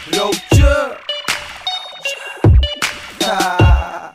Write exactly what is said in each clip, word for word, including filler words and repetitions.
Roodje. Ja.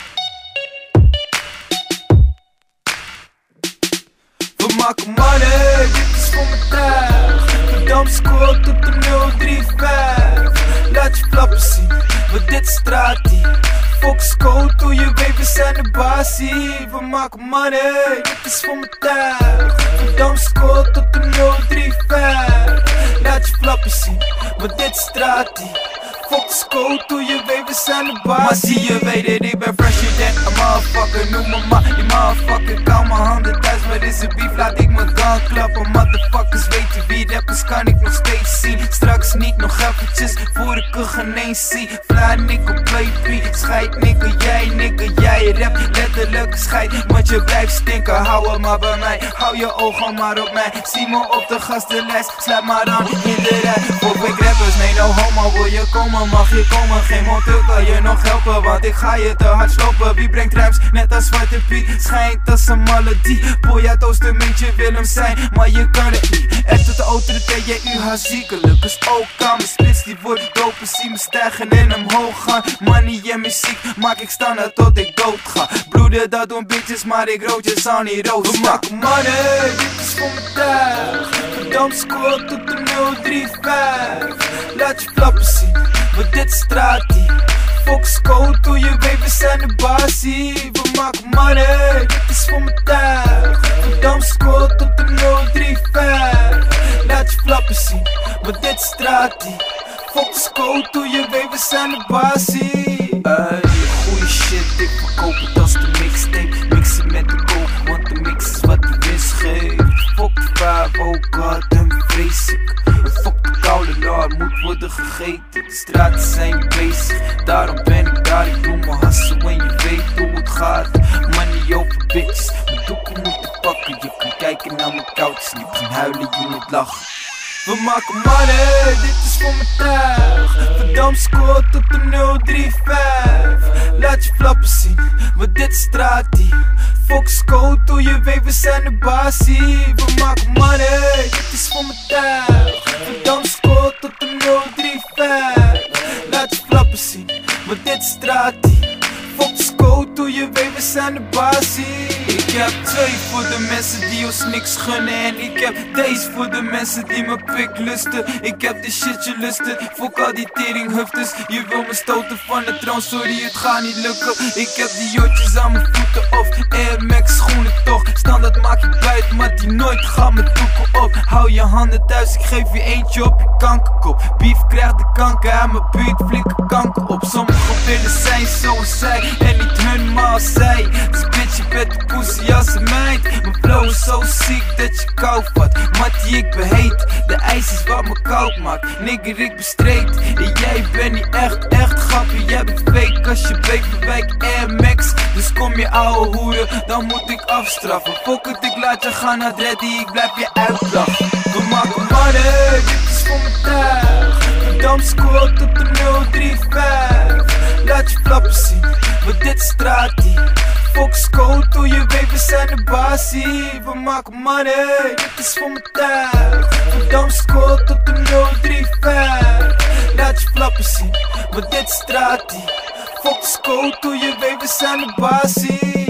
We maken money, dit is voor mijn tuig. Verdampt scoort op de nul drie vijf. Laat je flappen zien, want dit is straatie. Fox code, doe je weet, we zijn de basie. We maken money, dit is voor mijn tuig. Verdampt scoort op de nul drie vijf. Laat je flappen zien, want dit is straatie. Fox code, doe je weet, we zijn de baas. Maar zie je weet het, ik ben fresher than a motherfucker. Noem me maar, die motherfucker. Ik hou mijn handen thuis, maar is een beef, laat ik mijn gun klappen. Motherfuckers weten wie rappers kan ik nog steeds zien. Straks niet nog eventjes, voor ik er geen eens zie. Fly nigga, play beat, scheid nigga, jij nigga. Jij rap letterlijk scheid, want je blijft stinken. Hou het maar bij mij, hou je ogen maar op mij. Zie me op de gastenlijst, sluit maar aan in de rij. Voor big rappers, nee no homo, wil je komen? Mag je komen, geen monteur kan je nog helpen. Want ik ga je te hard slopen. Wie brengt rijms, net als Zwarte Piet. Schijnt als een maladies. Boy uit Oostermeentje wil hem zijn, maar je kan het niet. R tot de O tot de T J U H ziekelijk is ook aan. Mijn splits die wordt dopen, zie me stijgen en omhoog gaan. Money en muziek maak ik standaard tot ik dood ga. Bloeden dat doen bitches, maar ik roodjes aan die rood. We maken money, dit is voor mijn tuig. Verdampt scoort op de nul drie vijf. Laat je flappen zien, want dit is straatie. Fox code, doe je weet, we zijn de basie. We maken money, dit is voor mijn tuig. Verdampt scoort op de nul drie vijf. Laat je flappen zien, want dit is straatie. Fox code, doe je weet, we zijn de basie. Ey, goeie shit, ik verkoop het als de mixtape. Mix het met de coke, want de mix is wat de winst geeft. Fuck de vijf, oh god, en vrees ik. Fuck de koude laar, moet worden gegeten. De straten zijn bezig, daarom ben ik daar. Ik doe mijn hassel en je weet hoe het gaat. Money over bitches, mijn doeken moeten pakken. Je kan kijken naar mijn couch, niet gaan huilen, je moet lachen. We maken money, dit is voor mijn tuig. Verdampt scoort op de nul drie vijf. Laat je flappen zien, want dit is straatie. Fox code, doe je weet, we zijn de basie. We maken money, dit is voor mijn tuig. Verdampt scoort op de nul drie vijf. Laat je flappen zien, want dit is straatie. Fox code, doe je weet, we zijn de basie. Ik heb twee voor de mensen die ons niks gunnen. En ik heb deze voor de mensen die mijn pik lusten. Ik heb de shitje lusten, fok al die teringhuftes. Je wil me stoten van de troon, sorry het gaat niet lukken. Ik heb die jotjes aan mijn voeten of Air Max schoenen toch. Standaard maak ik buiten, maar die nooit gaat me doeken op. Hou je handen thuis, ik geef je eentje op je kankerkop. Beef krijgt de kanker, aan mijn buurt flikker kanker op. Sommige willen zijn zoals zij en niet hun maar als zij. Dus bitch, je bent de pussy als een meid. Mijn flow is zo ziek dat je kou vat. Mattie, ik ben heet, de ijs is wat me koud maakt. Nigger, ik ben straight en jij bent niet echt, echt grappig. Jij bent fake als je bleek verwijk Air Max. Dus kom je ouwe hoeren, dan moet ik afstraffen. Fuck het, ik laat je gaan naar Dreddy, ik blijf je uitlachen. We maken money, dit is voor mijn tuig. Verdampt scoort op de nul drie vijf. Laat je flappen zien, want dit is straatie. Fox code, doe je weet, we zijn de basie. We maken money, dit is voor mijn tuig. Verdampt scoort op de nul drie vijf. Laat je flappen zien, want dit is straatie. Fox code, doe je weet, we zijn de basie.